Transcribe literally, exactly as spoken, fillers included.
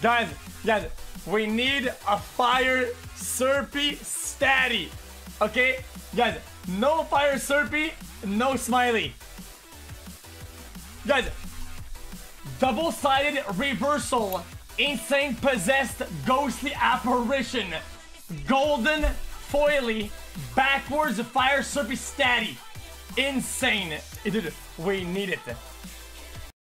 Guys, guys, we need a fire Serpy statty. Okay? Guys, no fire Serpy, no smiley. Guys, double-sided reversal, insane possessed ghostly apparition, golden foily, backwards fire Serpy statty. Insane. Dude, we need it.